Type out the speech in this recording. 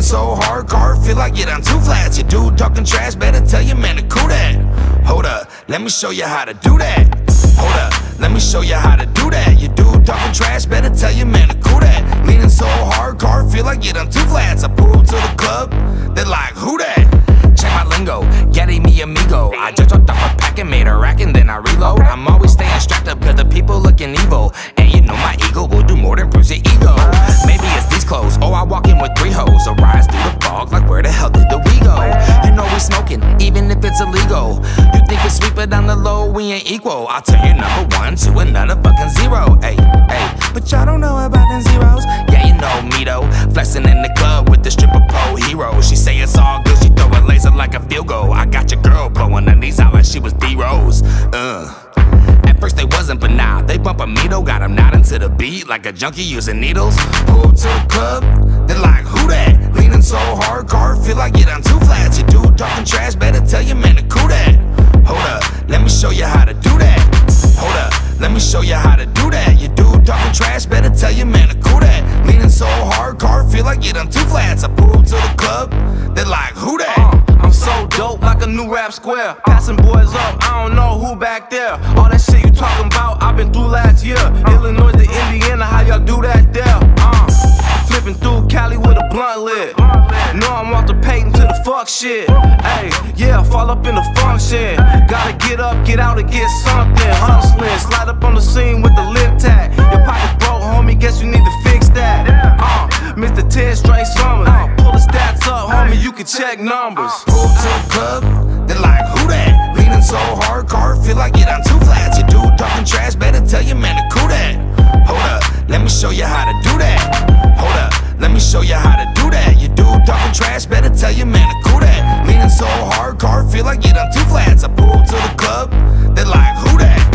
so hardcore, feel like you done too flats. You dude talking trash, better tell your man to cool that. Hold up, let me show you how to do that. Hold up, let me show you how to do that. You dude talking trash, better tell your man to cool that. Leaning so hardcore, feel like you done too flats. I pull up to the club, they're like, who that? Check my lingo, Getty mi amigo. I just dropped off a pack and made a rack and then I reload. I'm always staying strapped up cause the people looking evil. And you know my ego will do more than bruise your ego. Maybe it's these clothes, or I walk in with 3 hoes. Or rise through the fog like where the hell did the we go? You know we smoking, even if it's illegal. You think it's sweet but on the low we ain't equal. I'll turn your number 1 to another fucking 0. Ay, ay, but y'all don't know about them zeros. Yeah, you know me though, flexing in the club with the stripper pole hero. She say it's all good, she throw a laser like a field goal. I got your girl blowing her knees out like she was D-Rose. At first they wasn't, but now they bumpin' me though. Got them nodding to the beat like a junkie using needles. Pull up to the club, they're like, who that? Leaning so hardcore, feel like you done too flats. You dude talking trash, better tell your man to cool that. Hold up, let me show you how to do that. Hold up, let me show you how to do that. You dude talking trash, better tell your man to cool that. Leaning so hardcore, feel like you done too flats. I pull up to the club, they're like, who that? I'm so dope like a new rap square. Passing boys up, I don't know who back there. All that shit you talking about, I've been through last year. Illinois to Indiana, how y'all do that there? Flipping through Cali with a blunt lid. Know I'm off the patent to the fuck shit. Ayy, yeah, fall up in the function. Gotta get up, get out and get something. Hustling, slide up on the scene with the lip tag. Your pocket broke, homie, guess you need to fix that. Mr. 10 straight summers. Pull the stats up, homie, you can check numbers. Pull to the club, they're like, who that? Leaning so hardcore, feel like you done too flats. You dude talking trash, better tell your man to cool that. Hold up, let me show you how to do that. Hold up, let me show you how to do that. You dude talking trash, better tell your man to cool that. Leaning so hardcore, feel like you done too flats. I pull to the club, they're like, who that?